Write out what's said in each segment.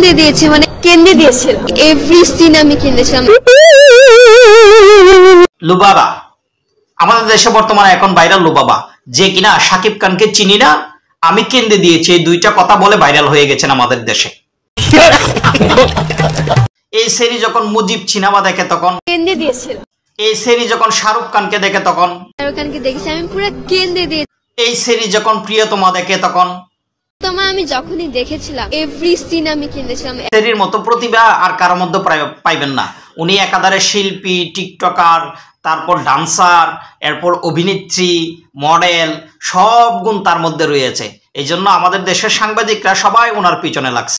কেঁদে দিয়েছে, মানে কেঁদে দিয়েছিল। এভরি সিন আমি কেঁদেছিলাম। লুবাবা আমাদের দেশে বর্তমানে এখন ভাইরাল লুবাবা, যে কিনা শাকিব খানকে চিনি না, আমি কেঁদে দিয়েছি, এই দুইটা কথা বলে ভাইরাল হয়ে গেছেন আমাদের দেশে। এই সেরি যখন মুজিব সিনেমা দেখে তখন কেঁদে দিয়েছিল। এই সেরি যখন শাহরুখ খানকে দেখে তখন শাহরুখ খানকে দেখেছি আমি পুরো কেঁদে দিয়েছি। এই সেরি যখন প্রিয়তমা দেখে তখন তোমার আমি যখনই দেখেছিলাম এভরি সিন আমি কেঁদেছিলাম। সেরির মতো প্রতিভা আর কারোর মধ্যে পাইবেন না। উনি একাধারে শিল্পী, টিকটকার, তারপর ডান্সার, এরপর অভিনেত্রী, মডেল, সব গুণ তার মধ্যে রয়েছে। এই জন্য আমাদের দেশের সাংবাদিকরা সবাই ওনার পিছনে লাগছে।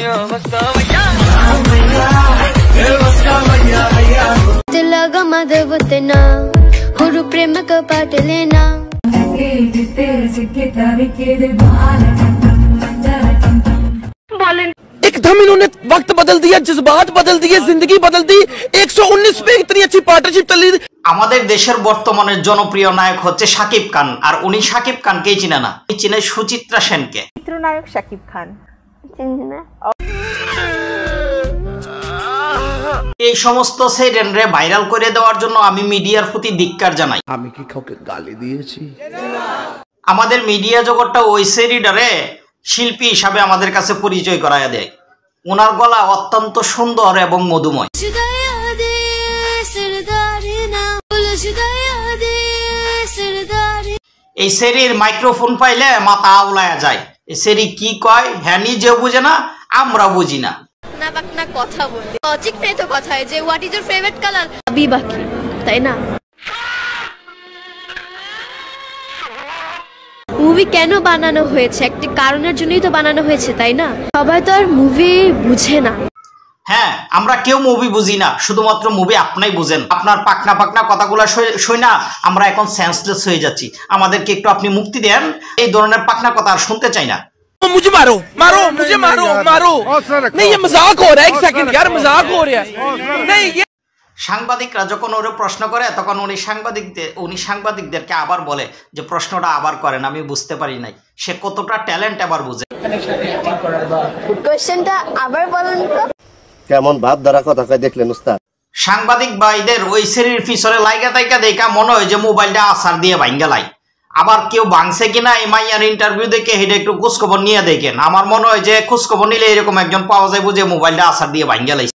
एकदम इन्होंने वक्त बदल दिया, जज्बात बदल दिए, जिंदगी बदल दी। 119 पे इतनी अच्छी पार्टनरशिप चल रही। আমাদের দেশের বর্তমানের জনপ্রিয় নায়ক হচ্ছে শাকিব খান, আর উনি শাকিব খানকেই চিনে না, চিনে সুচিত্রা সেনকে। চিত্রনায়ক শাকিব খান এই সমস্ত সেরেনরে ভাইরাল করে দেওয়ার জন্য আমি মিডিয়ার প্রতি ধিক্কার জানাই। আমি কি কাউকে গালি দিয়েছি? আমাদের মিডিয়া জগৎটা ওই সেরিডারে শিল্পী হিসাবে আমাদের কাছে পরিচয় করায় দেয়। ওনার গলা অত্যন্ত সুন্দর এবং মধুময়। এই সেরির মাইক্রোফোন পাইলে মাথা আউলায়া যায়। এই সেরি কি কয় হ্যাঁ নিজেও বুঝে না, আমরা বুঝি না। কথা বলে লজিক নেই তো কথায় যে what is your favourite colour আবি বাকি, তাই না? মুভি কেন বানানো হয়েছে? একটি কারণের জন্যই তো বানানো হয়েছে, তাই না? সবাই তো আর মুভি বুঝে না। হ্যাঁ, আমরা কেউ মুভি বুঝি না, শুধুমাত্র মুভি আপনি বুঝেন। আপনার পাকনা পাকনা কথাগুলো শুই না আমরা এখন সেন্সলেস হয়ে যাচ্ছি। আমাদেরকে একটু আপনি মুক্তি দেন, এই ধরনের পাকনা কথা আর শুনতে চাই না। मुझे मारो मारो मुझे मारो मारो नहीं, ये मजाक हो रहा है। एक सेकंड यार, मजाक हो रहा है। नहीं ये সাংবাদিকরা যখন ওরে প্রশ্ন করে তখন উনি সাংবাদিকদেরকে আবার বলে যে প্রশ্নটা আবার করেন, আমি বুঝতে পারি নাই। সে কতটা ট্যালেন্ট আবার বুঝে। কোশ্চেনটা আবার বলুন তো। কেমন ভাব ধরা কথা কয় দেখলেন উস্তাদ? সাংবাদিক ভাইদের ওই সেরির পিছনে লাইগা তাইকা দেখা মনে হয় যে মোবাইলটা আসার দিয়ে ভাঙ্গা লাই। আবার কেউ ভাঙছে কিনা এই মাইয়ার ইন্টারভিউ দেখে হেঁটে একটু খোঁজখবর নিয়ে দেখেন। আমার মনে হয় যে খোঁজখবর নিলে এরকম একজন পাওয়া যায় যে মোবাইলটা আসার দিয়ে ভাঙ্গা লাইছে।